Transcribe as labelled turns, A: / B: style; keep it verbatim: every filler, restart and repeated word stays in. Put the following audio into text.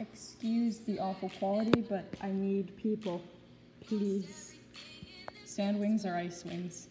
A: Excuse the awful quality, but I need people. Please. Sand wings or ice wings?